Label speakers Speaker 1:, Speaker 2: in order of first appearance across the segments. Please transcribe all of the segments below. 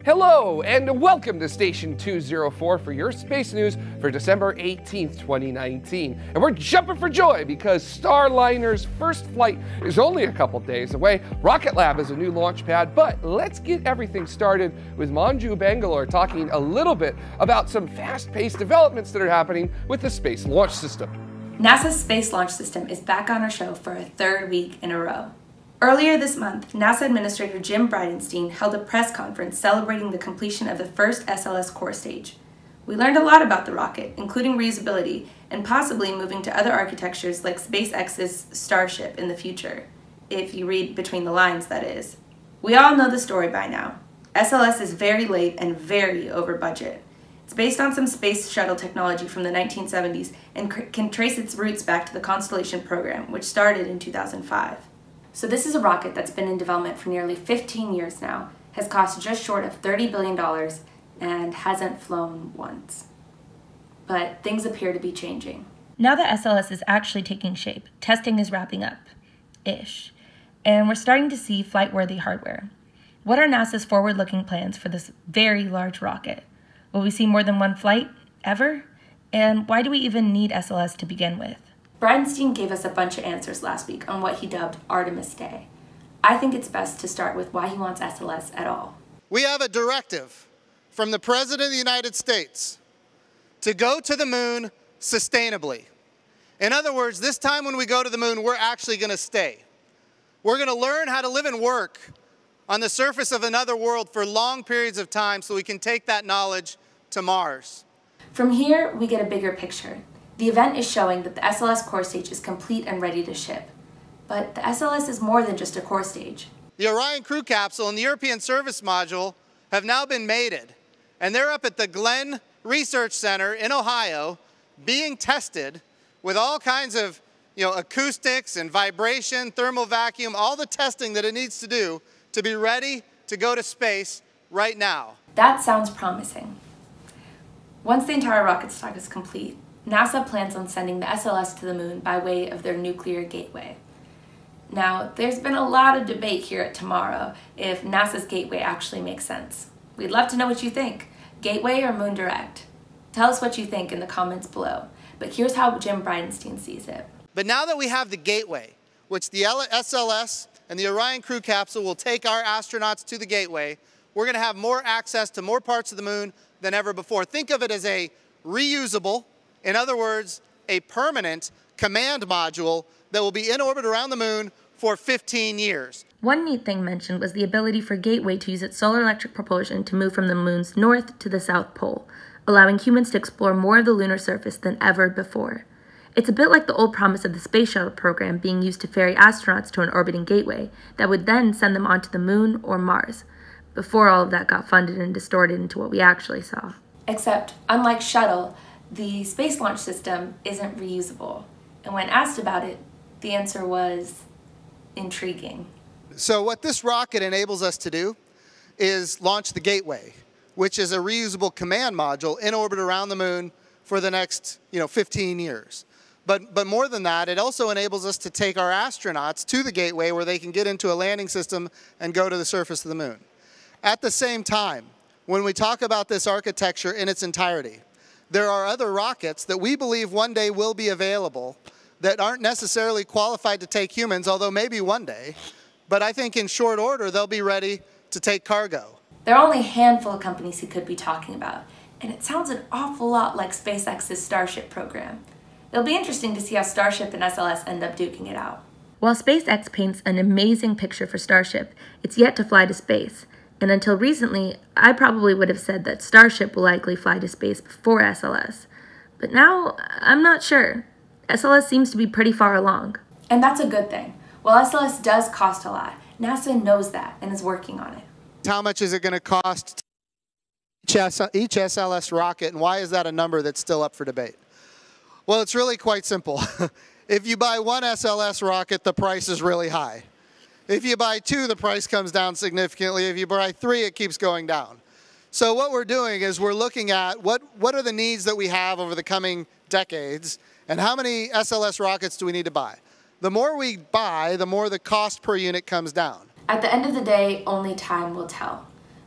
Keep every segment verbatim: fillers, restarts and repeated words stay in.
Speaker 1: Hello and welcome to Station two oh four for your space news for December eighteenth, twenty nineteen. And we're jumping for joy because Starliner's first flight is only a couple days away. RocketLab is a new launch pad, but let's get everything started with Manju Bangalore talking a little bit about some fast-paced developments that are happening with the Space Launch System.
Speaker 2: NASA's Space Launch System is back on our show for a third week in a row. Earlier this month, NASA Administrator Jim Bridenstein held a press conference celebrating the completion of the first S L S core stage. We learned a lot about the rocket, including reusability, and possibly moving to other architectures like SpaceX's Starship in the future, if you read between the lines, that is. We all know the story by now. S L S is very late and very over budget. It's based on some space shuttle technology from the nineteen seventies and can trace its roots back to the Constellation program, which started in two thousand five. So this is a rocket that's been in development for nearly fifteen years now, has cost just short of thirty billion dollars, and hasn't flown once. But things appear to be changing.
Speaker 3: Now that S L S is actually taking shape, testing is wrapping up, ish, and we're starting to see flight-worthy hardware. What are NASA's forward-looking plans for this very large rocket? Will we see more than one flight, ever? And why do we even need S L S to begin with?
Speaker 2: Bridenstein gave us a bunch of answers last week on what he dubbed Artemis Day. I think it's best to start with why he wants S L S at all.
Speaker 4: We have a directive from the President of the United States to go to the moon sustainably. In other words, this time when we go to the moon, we're actually going to stay. We're going to learn how to live and work on the surface of another world for long periods of time so we can take that knowledge to Mars.
Speaker 2: From here, we get a bigger picture. The event is showing that the S L S core stage is complete and ready to ship. But the S L S is more than just a core stage.
Speaker 4: The Orion crew capsule and the European service module have now been mated, and they're up at the Glenn Research Center in Ohio being tested with all kinds of you know, acoustics and vibration, thermal vacuum, all the testing that it needs to do to be ready to go to space right now.
Speaker 2: That sounds promising. Once the entire rocket stack is complete, NASA plans on sending the S L S to the moon by way of their nuclear gateway. Now, there's been a lot of debate here at T M R O if NASA's gateway actually makes sense. We'd love to know what you think. Gateway or moon direct? Tell us what you think in the comments below. But here's how Jim Bridenstein sees it.
Speaker 4: But now that we have the gateway, which the S L S and the Orion crew capsule will take our astronauts to the gateway, we're going to have more access to more parts of the moon than ever before. Think of it as a reusable, in other words, a permanent command module that will be in orbit around the moon for fifteen years.
Speaker 3: One neat thing mentioned was the ability for Gateway to use its solar electric propulsion to move from the moon's north to the south pole, allowing humans to explore more of the lunar surface than ever before. It's a bit like the old promise of the space shuttle program being used to ferry astronauts to an orbiting gateway that would then send them onto the moon or Mars, before all of that got funded and distorted into what we actually saw.
Speaker 2: Except, unlike shuttle, the Space Launch System isn't reusable. And when asked about it, the answer was intriguing.
Speaker 4: So what this rocket enables us to do is launch the Gateway, which is a reusable command module in orbit around the moon for the next you know, fifteen years. But, but more than that, it also enables us to take our astronauts to the Gateway where they can get into a landing system and go to the surface of the moon. At the same time, when we talk about this architecture in its entirety, there are other rockets that we believe one day will be available that aren't necessarily qualified to take humans, although maybe one day. But I think in short order, they'll be ready to take cargo.
Speaker 2: There are only a handful of companies he could be talking about, and it sounds an awful lot like SpaceX's Starship program. It'll be interesting to see how Starship and S L S end up duking it out.
Speaker 3: While SpaceX paints an amazing picture for Starship, it's yet to fly to space. And until recently, I probably would have said that Starship will likely fly to space before S L S. But now, I'm not sure. S L S seems to be pretty far along.
Speaker 2: And that's a good thing. While S L S does cost a lot, NASA knows that and is working on it.
Speaker 4: How much is it going to cost each S L S rocket, and why is that a number that's still up for debate? Well, it's really quite simple. If you buy one S L S rocket, the price is really high. If you buy two, the price comes down significantly. If you buy three, it keeps going down. So what we're doing is we're looking at what, what are the needs that we have over the coming decades, and how many S L S rockets do we need to buy? The more we buy, the more the cost per unit comes down.
Speaker 2: At the end of the day, only time will tell.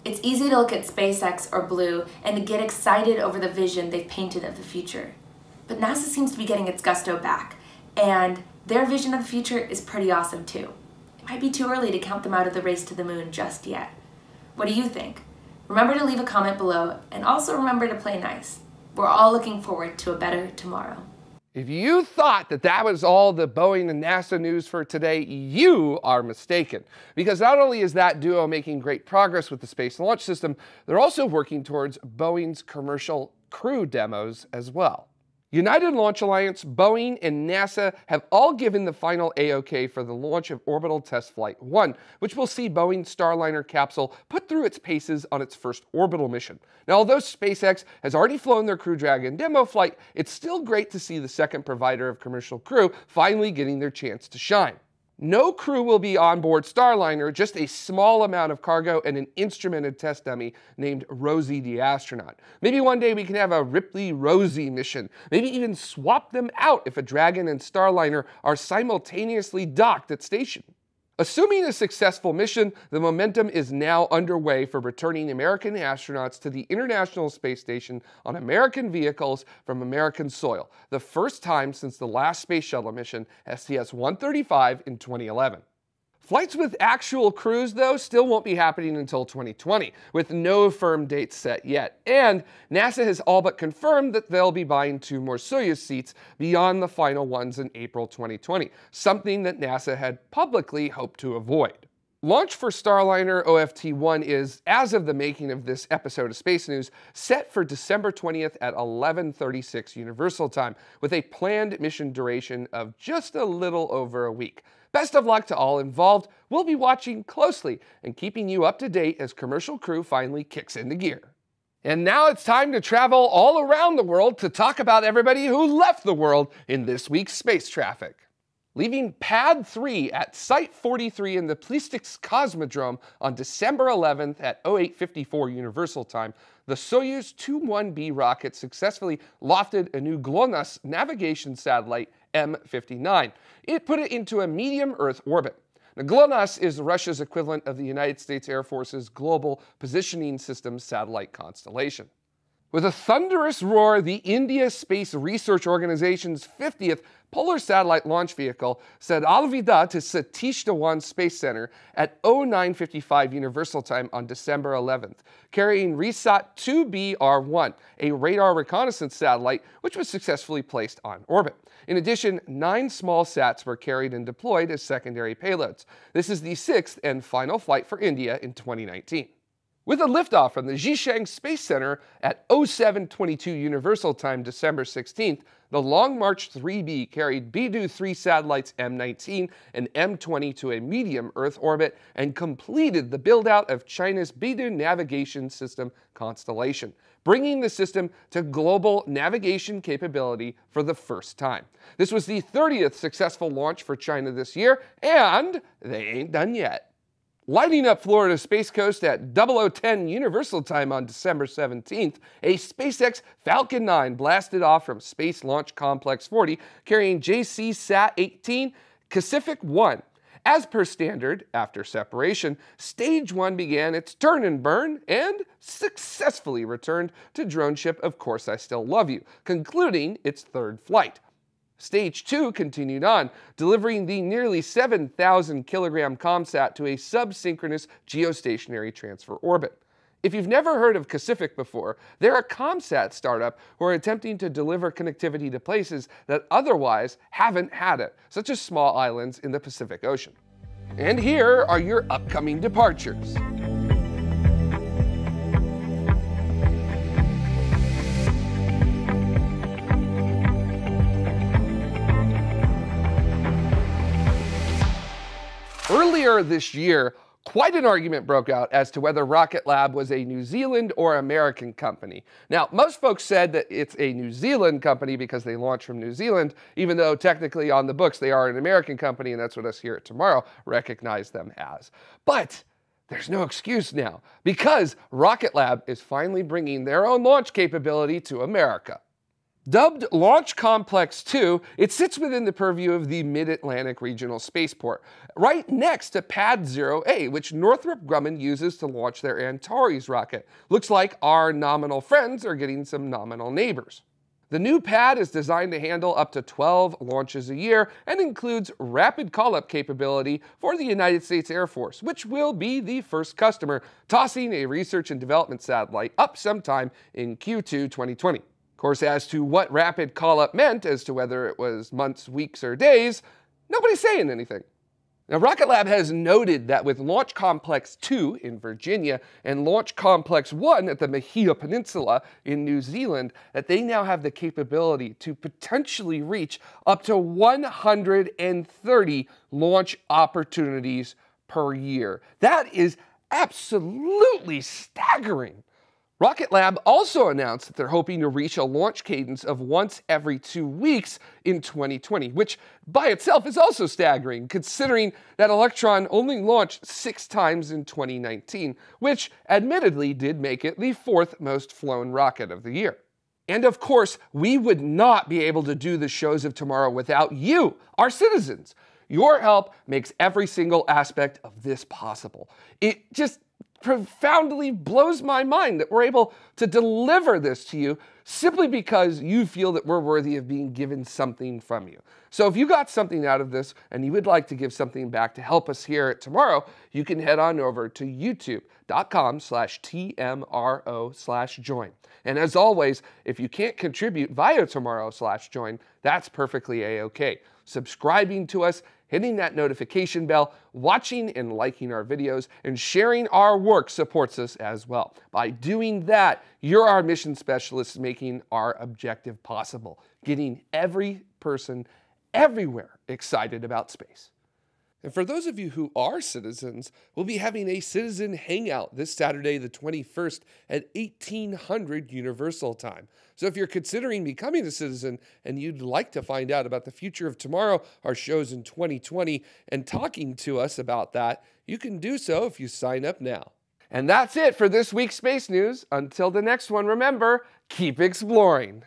Speaker 2: It's easy to look at SpaceX or Blue and to get excited over the vision they've painted of the future. But NASA seems to be getting its gusto back, and their vision of the future is pretty awesome too. It might be too early to count them out of the race to the moon just yet. What do you think? Remember to leave a comment below, and also remember to play nice. We're all looking forward to a better tomorrow.
Speaker 1: If you thought that that was all the Boeing and NASA news for today, you are mistaken. Because not only is that duo making great progress with the Space Launch System, they're also working towards Boeing's commercial crew demos as well. United Launch Alliance, Boeing, and NASA have all given the final A O K for the launch of Orbital Test Flight one, which will see Boeing's Starliner capsule put through its paces on its first orbital mission. Now, although SpaceX has already flown their Crew Dragon demo flight, it's still great to see the second provider of commercial crew finally getting their chance to shine. No crew will be on board Starliner, just a small amount of cargo and an instrumented test dummy named Rosie the Astronaut. Maybe one day we can have a Ripley-Rosie mission. Maybe even swap them out if a Dragon and Starliner are simultaneously docked at station. Assuming a successful mission, the momentum is now underway for returning American astronauts to the International Space Station on American vehicles from American soil, the first time since the last Space Shuttle mission, S T S one thirty-five, in twenty eleven. Flights with actual crews, though, still won't be happening until twenty twenty, with no firm dates set yet. And NASA has all but confirmed that they'll be buying two more Soyuz seats beyond the final ones in April twenty twenty, something that NASA had publicly hoped to avoid. Launch for Starliner O F T one is, as of the making of this episode of Space News, set for December twentieth at eleven thirty-six Universal Time, with a planned mission duration of just a little over a week. Best of luck to all involved. We'll be watching closely and keeping you up to date as commercial crew finally kicks into gear. And now it's time to travel all around the world to talk about everybody who left the world in this week's space traffic. Leaving Pad three at Site forty-three in the Pleistix Cosmodrome on December eleventh at oh eight fifty-four Universal Time, the Soyuz two one B rocket successfully lofted a new GLONASS navigation satellite, M fifty-nine. It put it into a medium Earth orbit. Now, GLONASS is Russia's equivalent of the United States Air Force's Global Positioning Systems satellite constellation. With a thunderous roar, the India Space Research Organization's fiftieth Polar Satellite Launch Vehicle said Alvida to Satish Dhawan Space Center at oh nine fifty-five Universal Time on December eleventh, carrying RISAT two B R one, a radar reconnaissance satellite which was successfully placed on orbit. In addition, nine small sats were carried and deployed as secondary payloads. This is the sixth and final flight for India in twenty nineteen. With a liftoff from the Zhishang Space Center at oh seven twenty-two Universal Time December sixteenth, the Long March three B carried Beidou three satellites M nineteen and M twenty to a medium Earth orbit and completed the build-out of China's Beidou navigation system constellation, bringing the system to global navigation capability for the first time. This was the thirtieth successful launch for China this year, and they ain't done yet. Lighting up Florida's Space Coast at oh oh ten Universal Time on December seventeenth, a SpaceX Falcon nine blasted off from Space Launch Complex forty, carrying J C SAT eighteen, Pacific one. As per standard, after separation, Stage one began its turn and burn and successfully returned to drone ship Of Course I Still Love You, concluding its third flight. Stage two continued on, delivering the nearly seven thousand kilogram ComSat to a sub-synchronous geostationary transfer orbit. If you've never heard of Pacific before, they're a ComSat startup who are attempting to deliver connectivity to places that otherwise haven't had it, such as small islands in the Pacific Ocean. And here are your upcoming departures. Earlier this year, quite an argument broke out as to whether RocketLab was a New Zealand or American company. Now, most folks said that it's a New Zealand company because they launch from New Zealand, even though technically on the books they are an American company, and that's what us here at Tomorrow recognize them as. But there's no excuse now, because RocketLab is finally bringing their own launch capability to America. Dubbed Launch Complex two, it sits within the purview of the Mid-Atlantic Regional Spaceport, right next to Pad zero A, which Northrop Grumman uses to launch their Antares rocket. Looks like our nominal friends are getting some nominal neighbors. The new pad is designed to handle up to twelve launches a year and includes rapid call-up capability for the United States Air Force, which will be the first customer, tossing a research and development satellite up sometime in Q two twenty twenty. Of course, as to what rapid call-up meant, as to whether it was months, weeks, or days, nobody's saying anything. Now, RocketLab has noted that with Launch Complex two in Virginia and Launch Complex one at the Mahia Peninsula in New Zealand, that they now have the capability to potentially reach up to one hundred thirty launch opportunities per year. That is absolutely staggering. RocketLab also announced that they're hoping to reach a launch cadence of once every two weeks in twenty twenty, which by itself is also staggering, considering that Electron only launched six times in twenty nineteen, which admittedly did make it the fourth most flown rocket of the year. And of course, we would not be able to do the shows of tomorrow without you, our citizens. Your help makes every single aspect of this possible. It just profoundly blows my mind that we're able to deliver this to you simply because you feel that we're worthy of being given something from you. So if you got something out of this and you would like to give something back to help us here at Tomorrow, you can head on over to youtube.com slash TMRO slash join. And as always, if you can't contribute via Tomorrow slash join, that's perfectly a-okay. Subscribing to us, hitting that notification bell, watching and liking our videos, and sharing our work supports us as well. By doing that, you're our mission specialists making our objective possible, getting every person everywhere excited about space. And for those of you who are citizens, we'll be having a citizen hangout this Saturday the twenty-first at eighteen hundred Universal Time. So if you're considering becoming a citizen and you'd like to find out about the future of tomorrow, our shows in twenty twenty, and talking to us about that, you can do so if you sign up now. And that's it for this week's Space News. Until the next one, remember, keep exploring.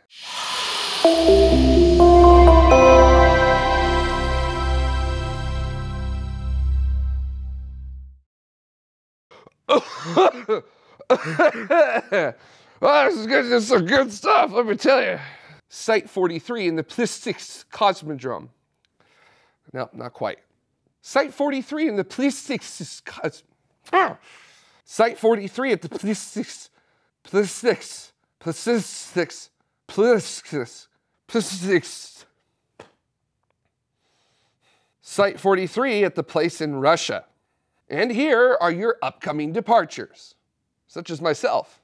Speaker 1: Well, this is good. This is some good stuff, let me tell you. Site forty-three in the Plistic Cosmodrome. No, not quite. Site forty-three in the Plistic Cos... Site forty-three at the Plistic... Plistic... Plistic... Plistic... Plistic... Site forty-three at the place in Russia. And here are your upcoming departures, such as myself.